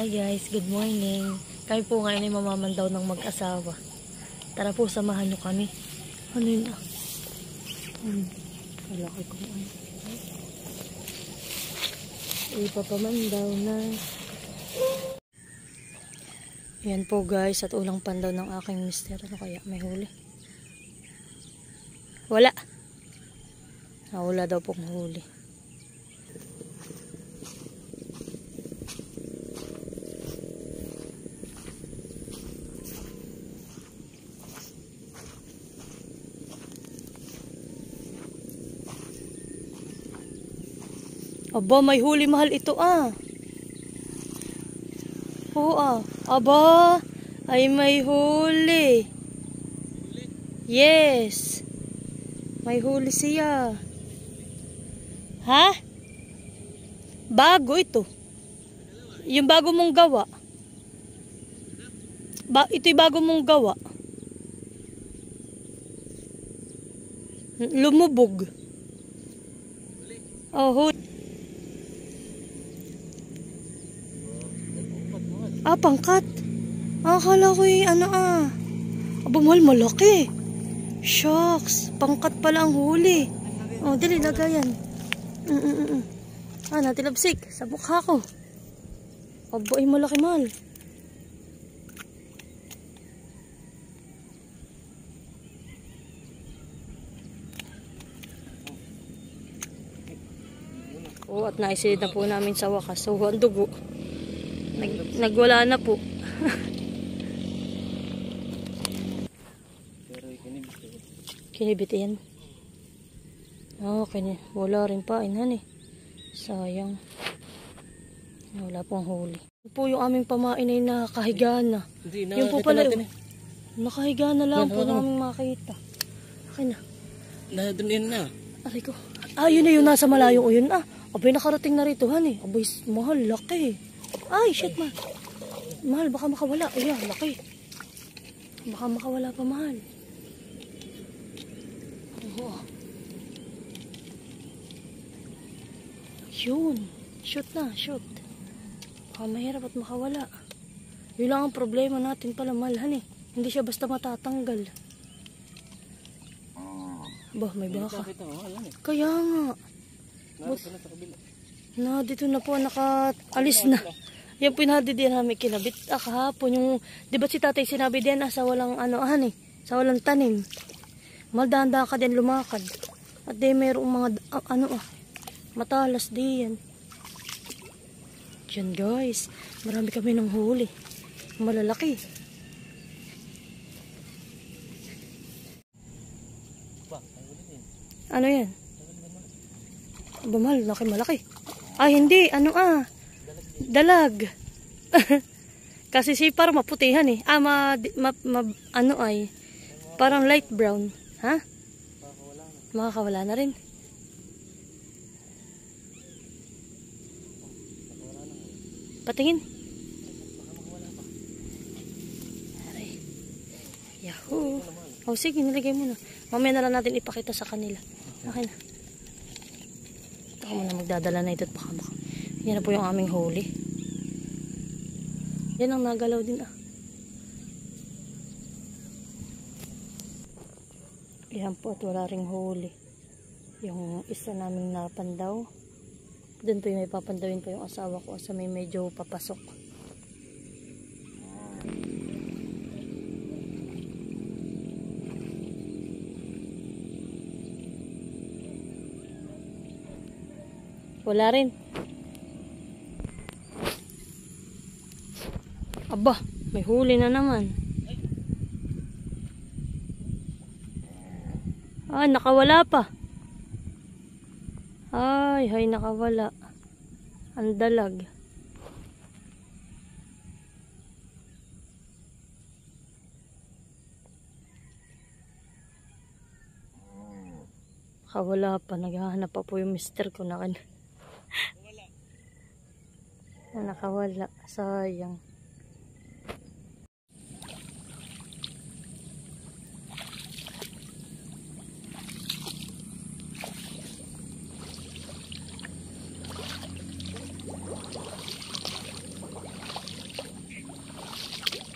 Hi guys, good morning. Kami po ngayon ay mamamandaw ng mag-asawa. Tara po, samahan nyo kami. Ano yun ah? Malaki ko ano. Ipapamandaw na. Yan po guys, at ulang pandaw ng aking mister. Ano kaya? May huli? Wala. Wala daw pong huli. Aba, may huli mahal ito ah. Oo ah. Aba, ay may huli. Yes. May huli siya. Ha? Bago ito. Yung bago mong gawa. Ito'y bago mong gawa. Lumubog. Oh, huli. Ah, pangkat. Akala ko yung ano ah. Aba, mahal, malaki. Shucks. Pangkat pala ang huli. Oh, dali, lagayan. Ah, natilabsik. Sa mukha ko. Aba, ay malaki, mahal. Oh, at naisilid na po namin sa wakas. So, ang dugo. Nagwala na po. Kinibit yan. Okay, wala rin pa inhan eh. Sayang. Wala pong huli. Ito po yung aming pamain ay nakahiga na. Yung po pala yun. Nakahiga na lang po namin makita. Okay na. Doon yun na. Aray ko. Ah, yun na yun. Nasa malayo o yun ah. Abay, nakarating na rito han eh. Abay, mahal, laki. Ay, shit man. Mahal, baka makawala. Ayan, laki. Baka makawala pa, mahal. Oh. Yun. Shoot na, shoot. Baka mahirap at makawala. Yun lang ang problema natin pala, mahal, han eh. Hindi siya basta matatanggal. Bah, may baka. Kaya nga. Na, dito na po, nakaalis na. Yan po yung din namin kinabit. Kahapon yung, di ba si tatay sinabi din sa walang ano, sa walang tanim. Maldanda ka din lumakad. At di mayroong mga, matalas din yan. Diyan guys, marami kami ng huli. Malalaki. Ano yan? Mahal, malaki. Ah, hindi. Dalag. Kasi sipar maputihan eh. Ah, ano ay, parang light brown. Ha? Makakawala na rin. Patingin. Aray. Yahoo. Oh, sige, nilagay mo na. Mamaya na lang natin ipakita sa kanila. Okay na. Ako muna magdadala na ito at baka. Yan na po yung aming huli. Yan ang nagalaw din ah. Yan po at wala ring huli. Yung isa naming napandaw. Doon po yung may papandawin po yung asawa ko sa may medyo papasok. Wala rin. Aba, may huli na naman. Ah, nakawala pa. Ay, nakawala. Ang dalag. Nakawala pa. Naghahanap pa po yung mister ko na nakawala. Sayang.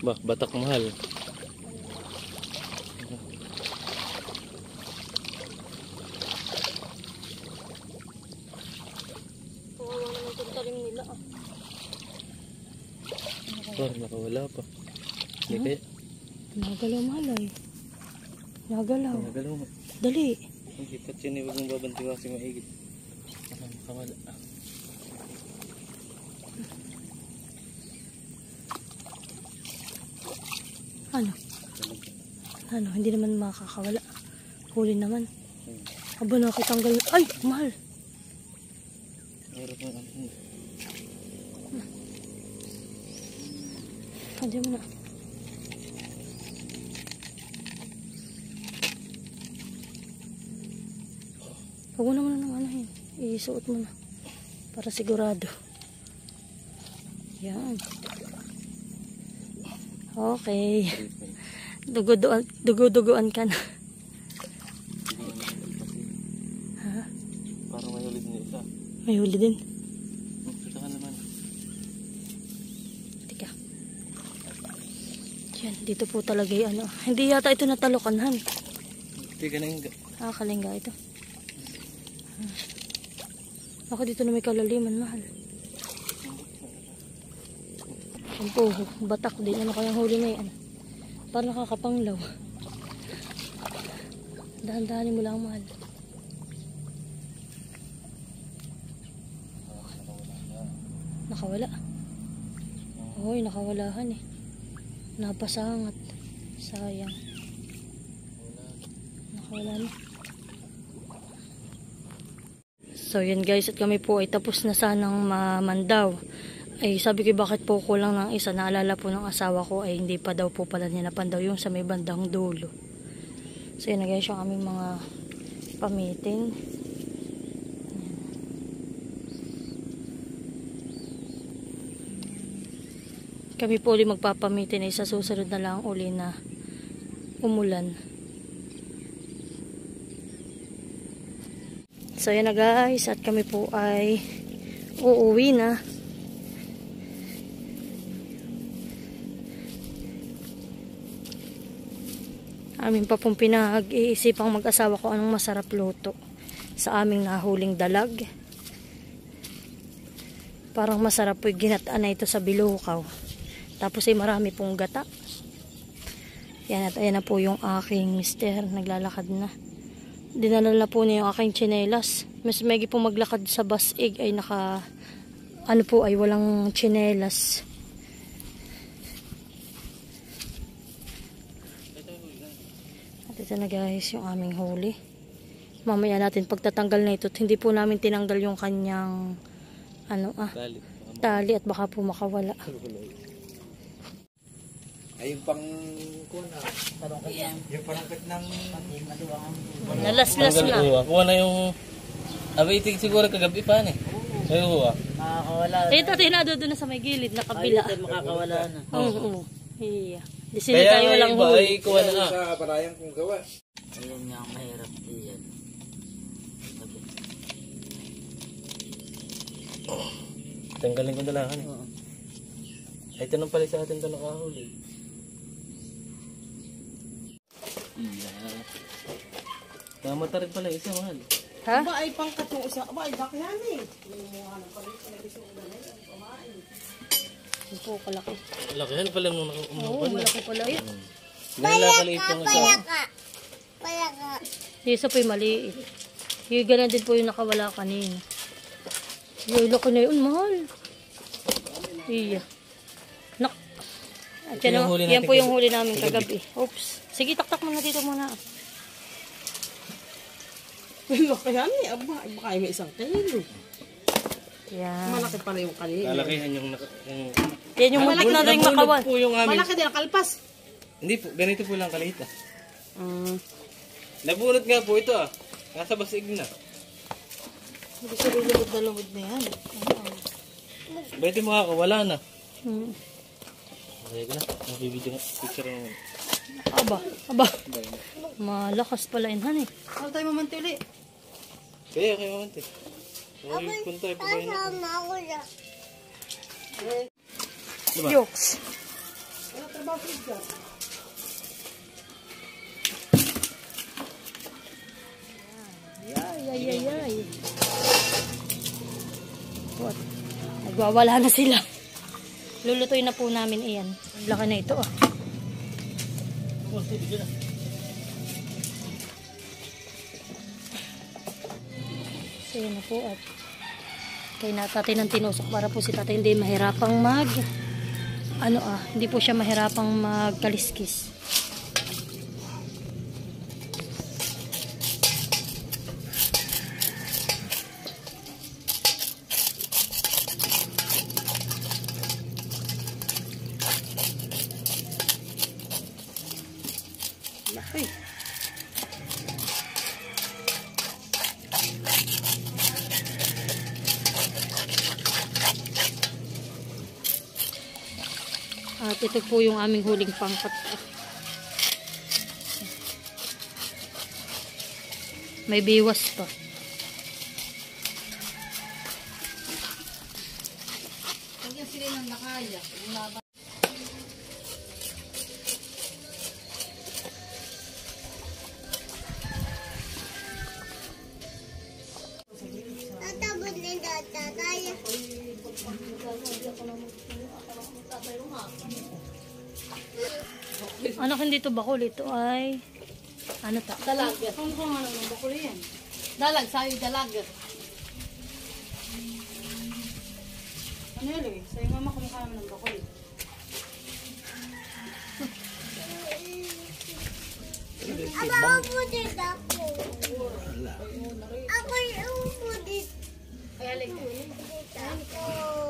batak mahal. Kawawa naman itong talim nila ah. Parang nakawala pa. Hindi kaya. Nagalaw malay. Nagalaw. Nagalaw mo. Dali. Hindi pa siya huwag mong babantiwasin maigit. Nakawala. Ano? Ano? Hindi naman makakawala. Huli naman. Aba nakitanggal. Ay! Mahal! Meron mo ano. Hindi mo na. Huwag mo naman ng anahin. Isuot mo na. Para sigurado. Yan. Okay. Dugo-duguan ka na. Ha? Parang may huli din isa. May huli din. Kita ka naman. Tika. Yan. Dito po talaga yung ano. Hindi yata ito natalokanhan. Hindi ka na yung... Kalingga ito. Ako dito na may kalaliman, mahal. Ang puho, batak din. Ano kayang huli na yan? Parang nakakapanglaw. Dahan-dahanin mo lang, mahal. Nakawala. Hoy, nakawalahan eh. Napasangat. Sayang. Nakawala na. So yun guys, at kami po ay tapos na sanang mamandaw. Ay sabi ko bakit po kulang ng isa. Naalala po ng asawa ko ay hindi pa daw po pala niya napandaw yung sa may bandang dulo. So yun na guys yung aming mga pamitin. Kami po ulit magpapamitin ay sa susunod na lang uli na umulan. So yan na guys, at kami po ay uuwi na. Amin pa pong pinag-iisipang mag-asawa ko anong masarap luto sa aming nahuling dalag. Parang masarap po yung ginataan na ito sa bilukaw. Tapos ay marami pong gata. Yan, at ayan na po yung aking mister, naglalakad na. Dinala na po niya yung aking tsinelas. Mas megi po maglakad sa basig ay naka ano po ay walang tsinelas. At ito na guys yung aming huli. Mamaya natin pagtatanggal na ito. Hindi po namin tinanggal yung kanyang ano tali at baka po makawala. Ayun pang kuna. Yung parangkat ng Nalaslas na. Kuha na yung... Abitig siguro kagabi pa eh. Ayun Makakawala Eh tatay na doon na sa may gilid na kabila. Ay, makakawala na. Oo. Iya. Di sila tayo walang iba huli. ay kuha na nga. sa parayang kong gawa. Ayun nga ang mahirap diyan. Tanggalin ko na lang. Ay tanong pala sa atin ito nakahuli. Kamata rin pala isa mahal. Ha? Ba ay pangkat yung isa. Ba ay bakit yan eh. Hindi po kalaki. Lakihan pala nung Oo, umupan na. malaki pala yun. Nalakaliit yung isa. Yung isa po yung maliit. Yung ganun din po yung nakawala kanina. Yung laki na yun, mahal. Iya. Nak. At yan, yung huli yan natin po yung huli namin kagabi. Oops. Sige, taktak muna dito muna. Laki yan eh. Aba, ay baka ay may isang kilo. Yan. Malaki pala yung kanina. Lalakihan yung... Yan yung malaki na rin nakawan. po yung amin. Malaki din ang kalpas. Hindi po, ganito po lang kaliit ah. Nabunot nga po ito ah. Nasa basig na. Hindi sabihin lumod na lumod na yan. Pwede makakawala na. Hmm. Okay ko na. Mabibidyo nga. Picture naman. Aba. Malakas pala yun, han eh. Ano tayo mamanti ulit? Kaya kayo mamante. Okay, punta ay pagkain ako. Yoks. trabaho siya. Ay. What? Nagwawala na sila. Lulutuin na po namin iyan. Ang laki na ito ah. So yun na po at kay natatay ng tinusok para po si tatay hindi mahirapang hindi po siya mahirapang magkaliskis. Laki. At ito po yung aming huling pangkat. May biwas pa. Kaya sila nang nakaya. Anak, hindi ito bakul. Ito ay Dalag. Kung ano ng bakul yan. Dalag, sayo dalag. Ano yun eh? Sa'yo mama kumukha naman ng bakul. Aba, upo dito ako. Ako yung upo dito. Kaya like, Dito ako.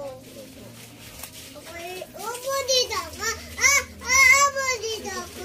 Ako yung upo dito ako. Upo dito ako.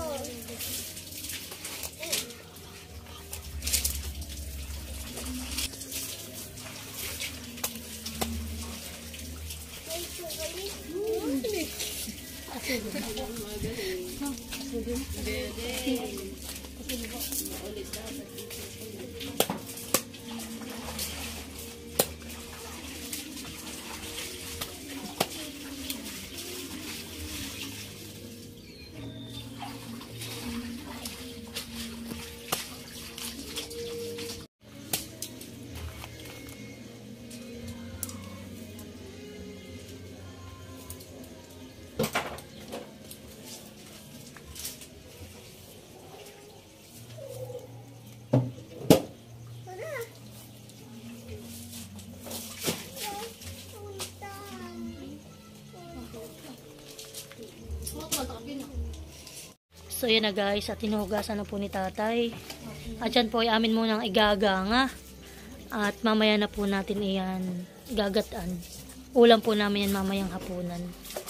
So yun na guys, at tinuhugasan na po ni tatay. At yan po ay amin munang igaganga. At mamaya na po natin iyan gagatan. Ulam po namin yan mamayang hapunan.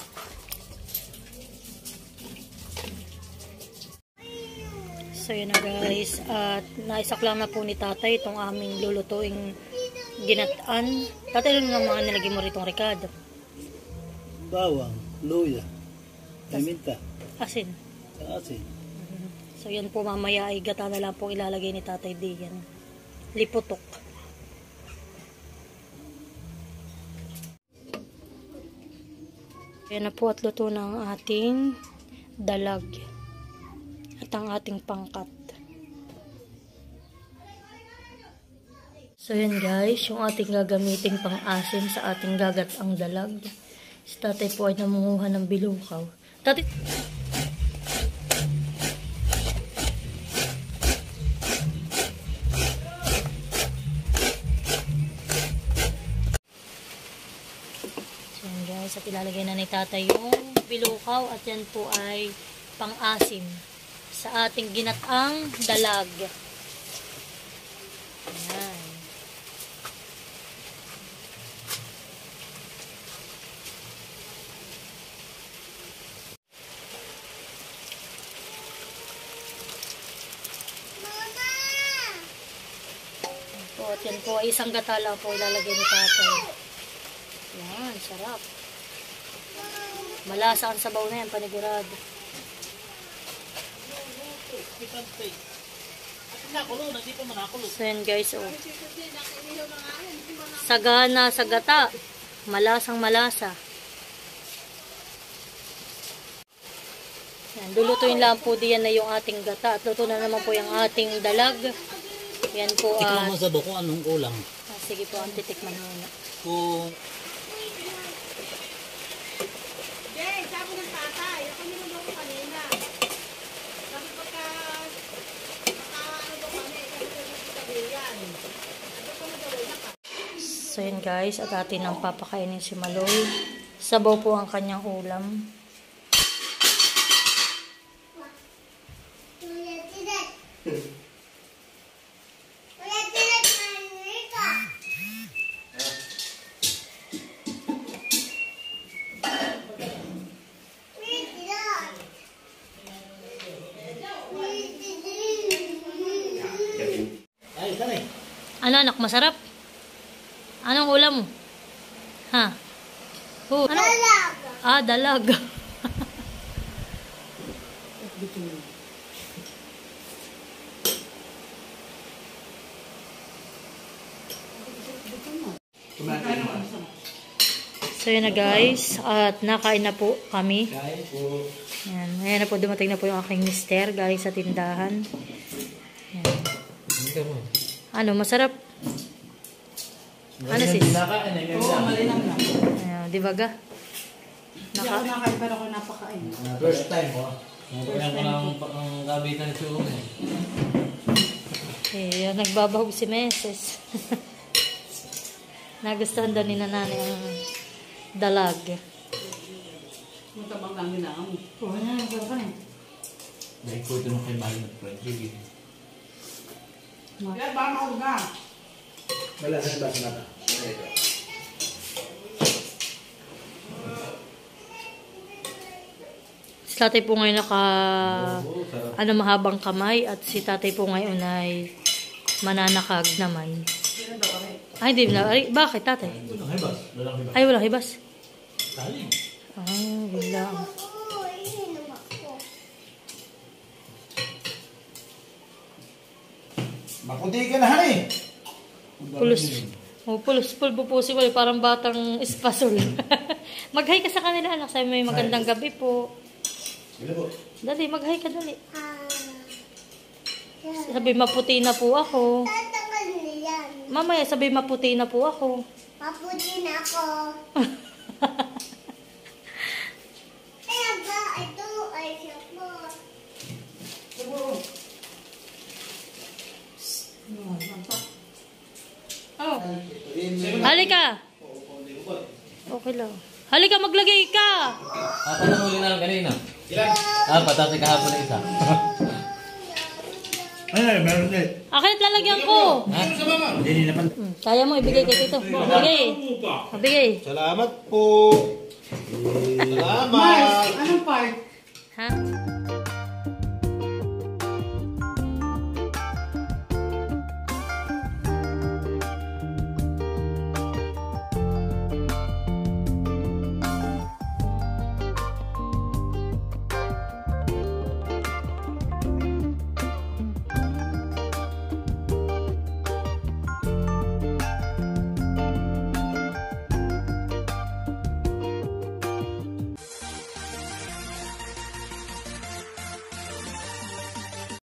So yun na guys, at naisak lang na po ni tatay itong aming lulutuing ginataan. Tatay, ano lang mga nilagay mo ritong Ricardo? Bawang, luya, paminta, Asin. asin. So yan po mamaya ay gata na lang po ilalagay ni tatay diyan. Liputok. Yan na po at luto na ang ating dalag. At ang ating pangkat. So yan guys, yung ating gagamiting pang-asim sa ating gagat ang dalag. Si tatay po ay namunguha ng bilukaw. Tatay! So yan guys, at ilalagay na ni tatay yung bilukaw at yan po ay pang-asim sa ating ginataang dalag. Ayan. Po, at yan po ay isang gata lang po ilalagay ni tatay. Yan, sarap. Malasa ang sabaw na yan, panigurado. So yan guys, oh. Sagana sa gata. Malasang malasa. Yan, lulutuin lang po diyan na yung ating gata. At luto na naman po yung ating dalag. Yan po Tikman at... mo sa buko anong kulang. sige po, ang titikman muna. Kung So yun guys, at atin ang papakainin si Maloy. Sabaw po ang kanyang ulam. ay, kani. Ano anak, masarap? Anong ulam mo? Ha? Ano? Dalag. So yun na guys, at nakain na po kami. Yan, ayan na po, dumating na po yung aking mister galing sa tindahan. Yan. Ano, masarap? Ano sis? Oo, malinam na. Ayan, di ba ga? Hindi ako nakain pero ako napakain. First time oh. Kaya ko lang ang kabitan ni Suong eh. Eh, nagbabahog si Meses. Nagustuhan daw ni nanay ang dalag. Yung tabang lang ginaan mo. Oo, yan. Masarap ka na. Dahil ko ito nung kay Mahal na Frederick. Yan, baka makaluga. Wala sa bas na. Si tatay po ngayon mahabang kamay at si tatay po ngayon ay mananakag naman. Ay, hindi na. Ay, bakit tatay? Walang hibas. Walang hibas. Ay, walang hibas. Taling. Wala. Maputi ka na hani. Pulos. Pulbo po si Wally. Parang batang espasol. Mag-hi ka sa kanila, anak. Sabi may magandang gabi po. Dali, mag-hi ka dali. Sabi, maputi na po ako. Mamaya, sabi, maputi na po ako. Maputi na ako. Kaya ba, ito ay sapot. Oh. Halika. Okay lang. Halika, maglagay ka. Paano huli na kanina? Patas kahapon na isa. Ay, meron din. Akin at lalagyan ko. Hindi na pan. Kaya mo, ibigay kay Tito. Ibigay. Ibigay. Salamat po. Mars, anong part? Ha?